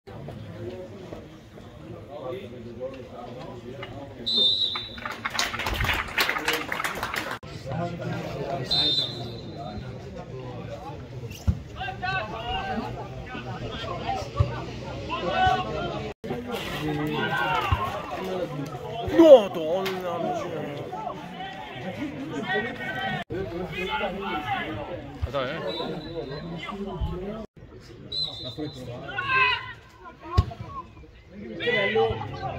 Dai, la puoi provare. Che bello.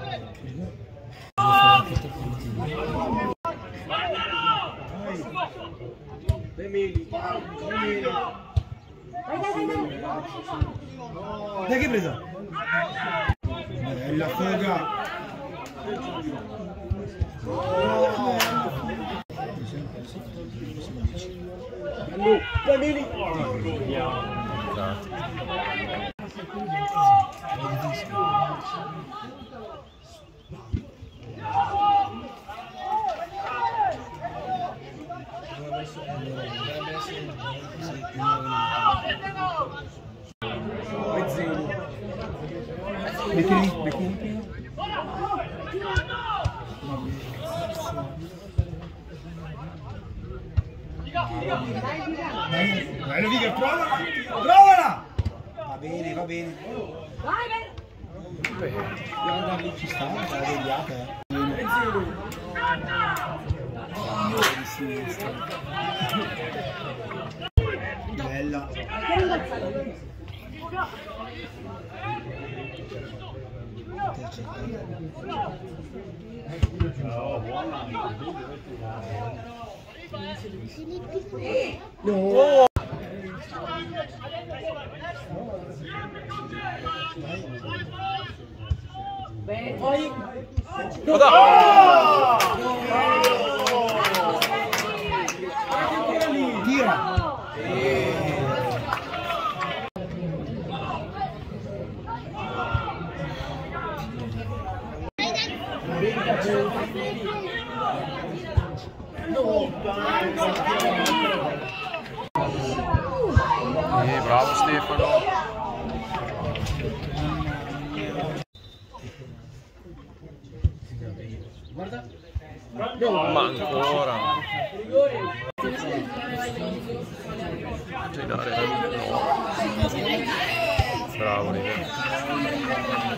Emili. Dai che hai preso? Bella fuga. Emili. Becchini. Bello Viga, provala! Va bene. Devo andare lì, ci sta, la vegliata, di sinistra. Bella. No. Poi Tira. Bravo Stefano. guarda. Ma ancora. Girare. No. Bravo River.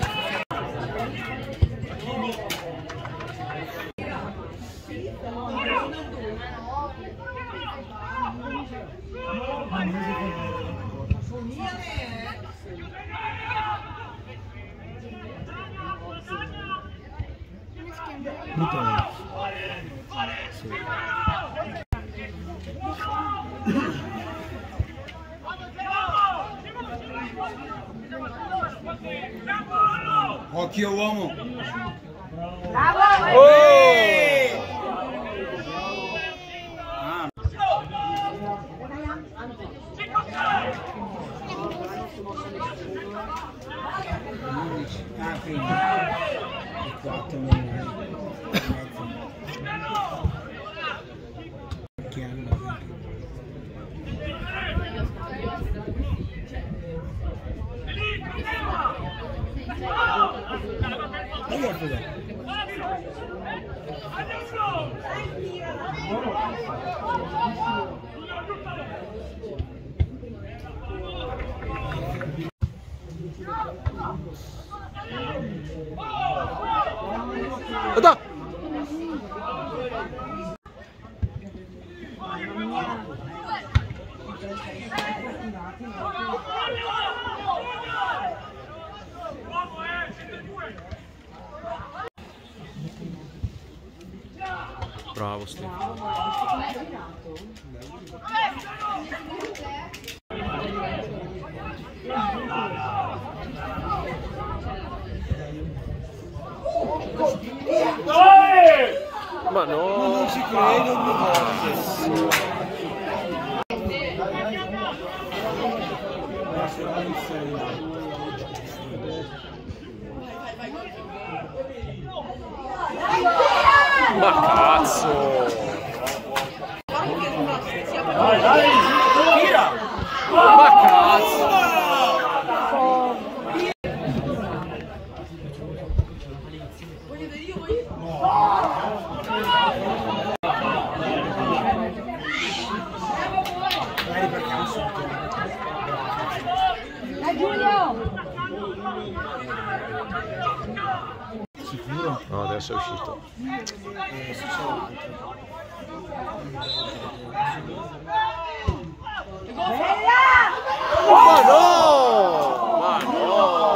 Occhio uomo. Bravo! Quindi 4 mezzo. Che hanno Da! Bravo Stefano. Ma no! Ma non ci credo, mio Ma cazzo! Dai! Tira! Ma cazzo! sei uscito. Se c'è un altro. Ma no! Ma no!